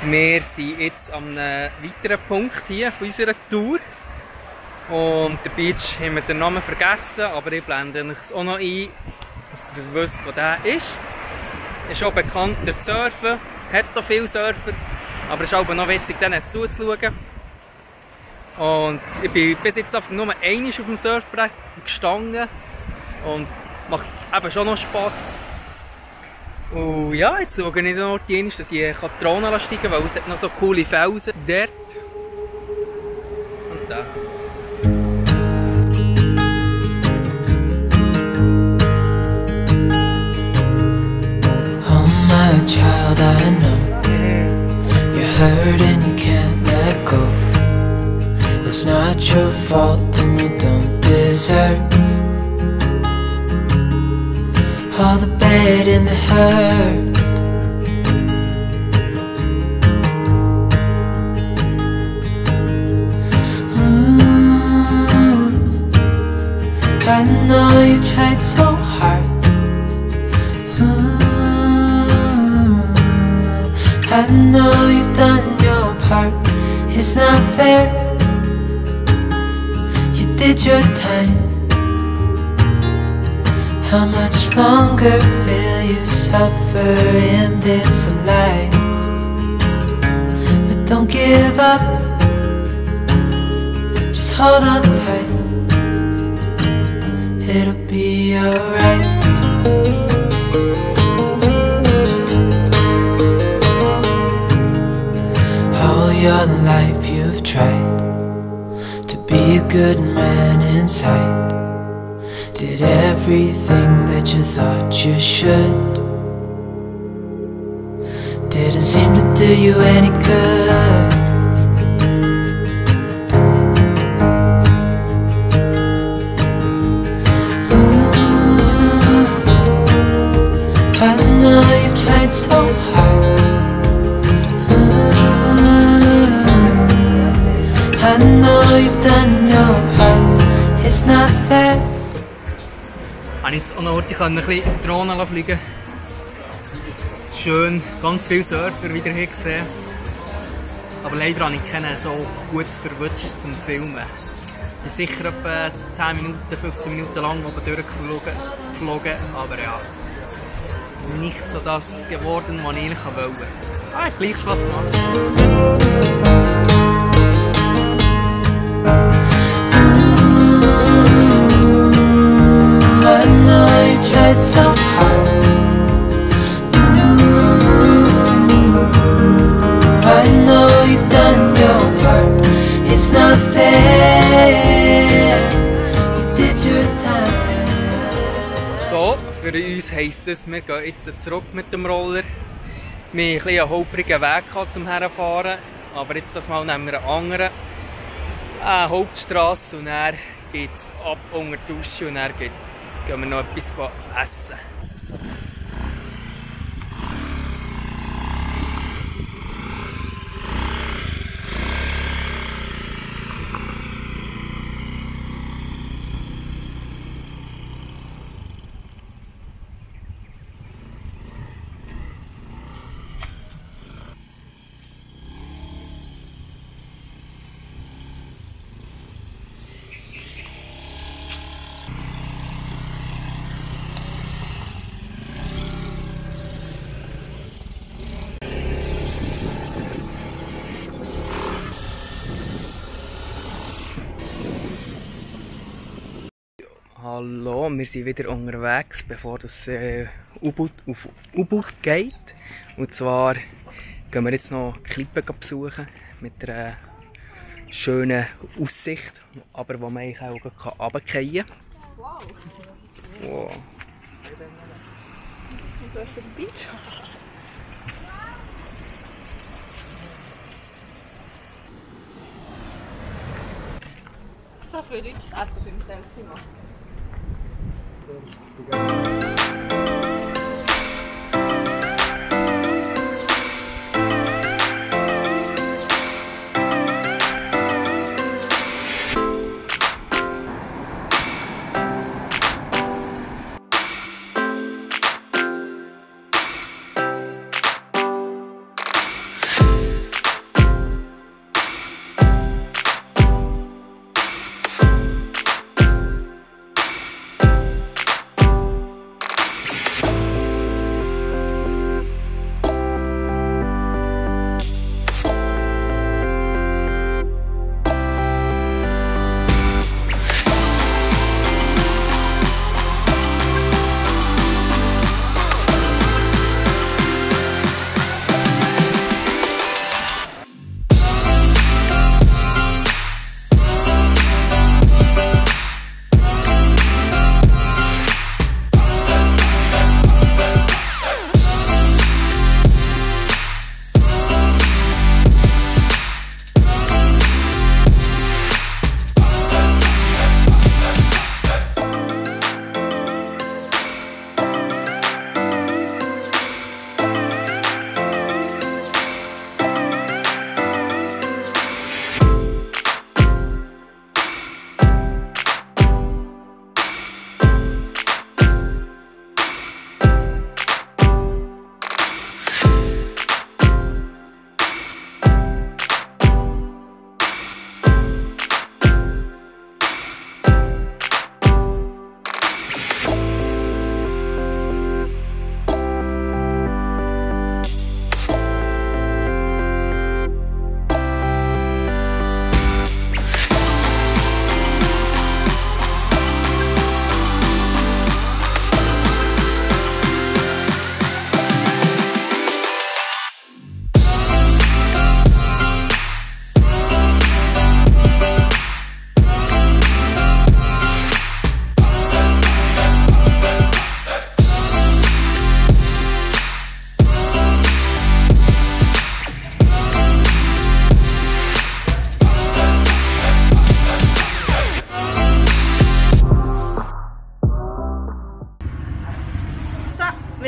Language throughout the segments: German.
Wir sind jetzt an einem weiteren Punkt hier von unserer Tour. Und der Beach haben wir den Namen vergessen, aber ich blende euch auch noch ein, dass ihr wisst, wo der ist. Ist auch bekannt durch Surfen, hat auch viele Surfer, aber es ist auch noch witzig, denen zuzuschauen. Und ich bin bis jetzt einfach nur einmal auf dem Surfbrett gestanden und macht eben schon noch Spass. Und ja, jetzt schaue ich noch die dass ich die Drohne steigen kann, weil es hat noch so coole Felsen dort. Und da. Oh my child, I know you're hurt and you can't let go. It's not your fault and you don't deserve all the bad and the hurt. I know you tried so hard. I know you've done your part. It's not fair. You did your time. How much longer will you suffer in this life? But don't give up. Just hold on tight. It'll be alright. All your life you've tried to be a good man inside. Did everything that you thought you should. Didn't seem to do you any good. I know you've tried so hard. I know you've done your part. It's not fair. Ich konnte jetzt auch noch ein bisschen Drohnen fliegen. Schön, ganz viele Surfer wieder hier gesehen. Aber leider habe ich keinen so gut verwutscht zum Filmen. Sie sind sicher etwa 10 Minuten, 15 Minuten lang oben durchgeflogen, aber ja, nicht so das geworden, was ich eigentlich wollte. Ah, hat gleich Spaß gemacht. I know you tried so hard. I know you've done your part. It's not fair. You did your time. So, für uns heisst es, wir gehen jetzt zurück mit dem Roller. Wir hatten einen holprigen Weg zum Herfahren, aber jetzt das Mal nehmen wir einen anderen Hauptstrasse und dann geht es ab unter die Dusche und dann gehen wir noch etwas essen. Hallo, wir sind wieder unterwegs, bevor das auf U-Boot geht. Und zwar gehen wir jetzt noch Klippen besuchen mit einer schönen Aussicht, aber wo man eigentlich auch runterfallen kann. Wow! Wow. Und da ist der Beach. So viel Rückstärke beim Selfie machen.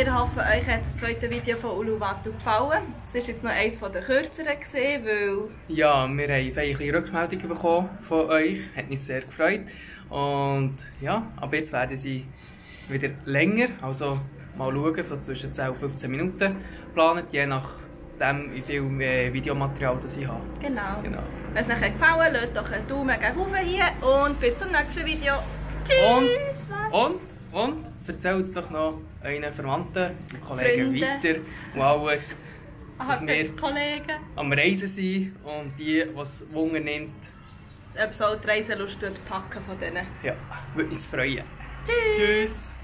Wir hoffen, euch hat das zweite Video von Uluwatu gefallen. Es war jetzt noch eines der kürzeren, weil... Ja, wir haben viele Rückmeldungen bekommen von euch. Hat uns sehr gefreut. Und ja, ab jetzt werden sie wieder länger. Also mal schauen, so zwischen 10 und 15 Minuten planen, je nachdem, wie viel Videomaterial das ich habe. Genau. Genau. Wenn es euch gefallen hat, lasst doch einen Daumen gegen oben hier und bis zum nächsten Video. Tschüss! Und erzählt es doch noch euren Verwandten und Kollegen Freunde. weiter und alles, dass wir Kollegen. am Reisen sind und die, was Wunder nimmt, Ob so die Reiselust packen von denen. ja, würde uns freuen. Tschüss! Tschüss!